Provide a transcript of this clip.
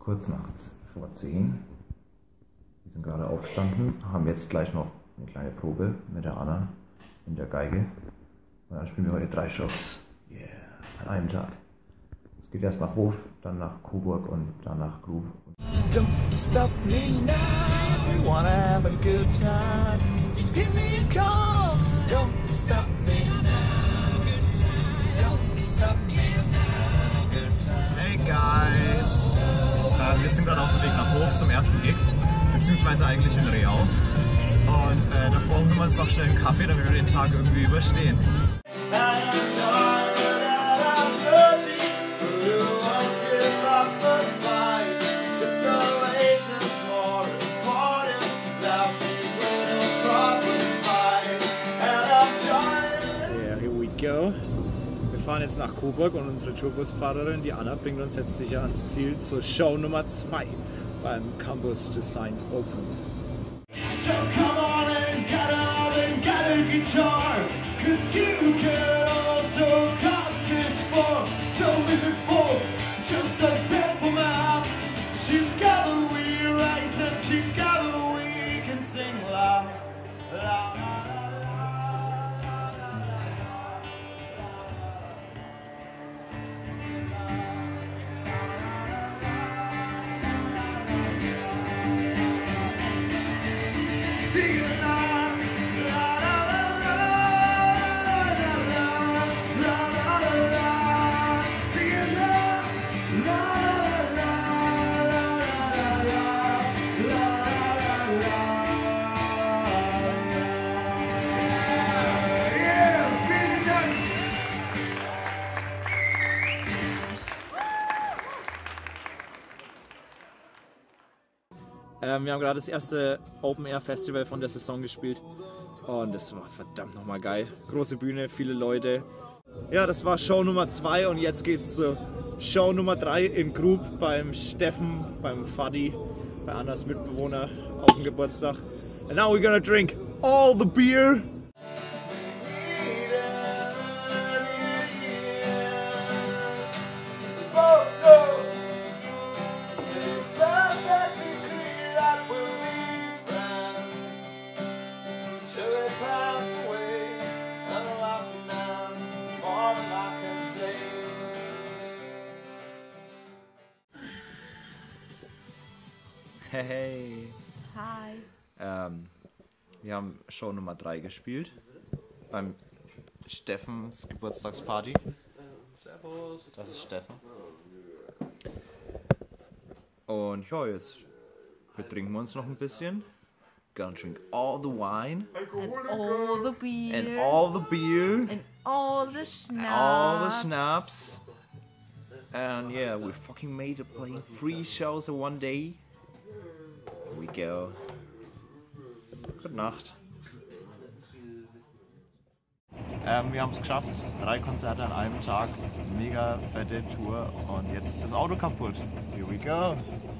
kurz nach vor 10. Wir sind gerade aufgestanden, haben jetzt gleich noch eine kleine Probe mit der Anna in der Geige. Und dann spielen wir heute 3 Shows. Yeah, an einem Tag. Es geht erst nach Hof, dann nach Coburg und dann nach Grub. Don't stop me now if you wanna have a good time. Just give me a call. Don't stop me now. Don't stop me now. Hey guys! Wir sind gerade auf dem Weg nach Hof zum ersten Gig, beziehungsweise eigentlich in Reau. Und davor holen wir uns noch schnell einen Kaffee, damit wir den Tag irgendwie überstehen. Wir fahren jetzt nach Coburg und unsere Tourbusfahrerin, die Anna, bringt uns jetzt sicher ans Ziel zur Show Nummer 2 beim Campus Design Open. So come on and get out and get a guitar, 'cause you can also cut this for. So listen folks, just a simple math. Together we rise and together we can sing loud. Wir haben gerade das erste Open Air Festival von der Saison gespielt und das war verdammt nochmal geil. Große Bühne, viele Leute. Ja, das war Show Nummer 2 und jetzt geht's zur Show Nummer 3 in Grub beim Steffen, beim Fadi, bei Annas Mitbewohner auf dem Geburtstag. And now we're gonna drink all the beer. Hey! Hi! Wir haben Show Nummer 3 gespielt beim Steffens Geburtstagsparty. Das ist Steffen. Und ja, jetzt betrinken wir uns noch ein bisschen. Gonna drink all the wine. And all the beer. And all the beer. And all the schnapps. All the schnapps. And yeah, we fucking made it, playing 3 shows in one day. Here we go. Gute Nacht. Wir haben es geschafft. 3 Konzerte an einem Tag. Mega fette Tour. Und jetzt ist das Auto kaputt. Here we go.